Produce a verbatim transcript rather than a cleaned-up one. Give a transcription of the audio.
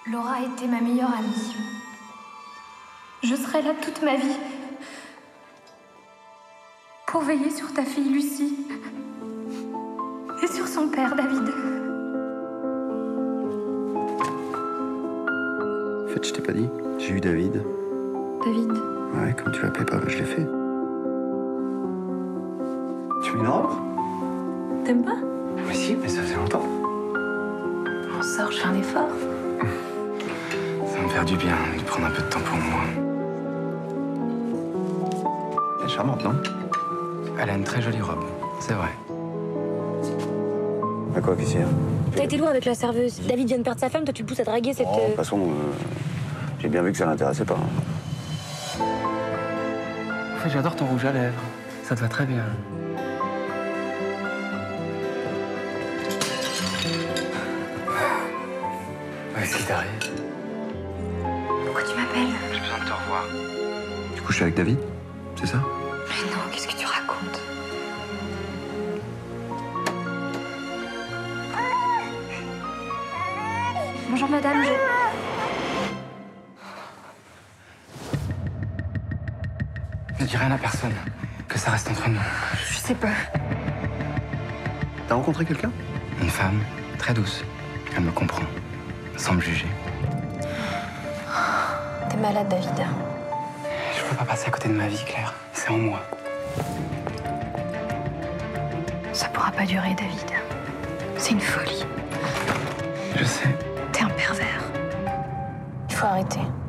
Laura a été ma meilleure amie. Je serai là toute ma vie pour veiller sur ta fille Lucie et sur son père David. En fait, je t'ai pas dit. J'ai eu David. David. Ouais, comme tu l'appelais pas, je l'ai fait. Tu m'énerves? T'aimes pas? Mais si, mais ça fait longtemps. On sort, je fais un effort. Ça va me faire du bien de prendre un peu de temps pour moi. Elle est charmante, non? Elle a une très jolie robe, c'est vrai. Bah quoi, qu'est-ce qu'il y a? T'as été loin avec la serveuse. David vient de perdre sa femme, toi tu le pousses à draguer cette... Oh, de toute façon, euh, j'ai bien vu que ça l'intéressait pas. Hein. En fait, j'adore ton rouge à lèvres. Ça te va très bien. Qu'est-ce qui t'arrive? Pourquoi tu m'appelles? J'ai besoin de te revoir. Du coup, je suis avec David, c'est ça? Mais non, qu'est-ce que tu racontes? Bonjour madame, je... Ne dis rien à personne. Que ça reste entre nous. Je sais pas. T'as rencontré quelqu'un? Une femme très douce. Elle me comprend. Sans me juger. T'es malade, David. Je peux pas passer à côté de ma vie, Claire. C'est en moi. Ça pourra pas durer, David. C'est une folie. Je sais. T'es un pervers. Il faut arrêter.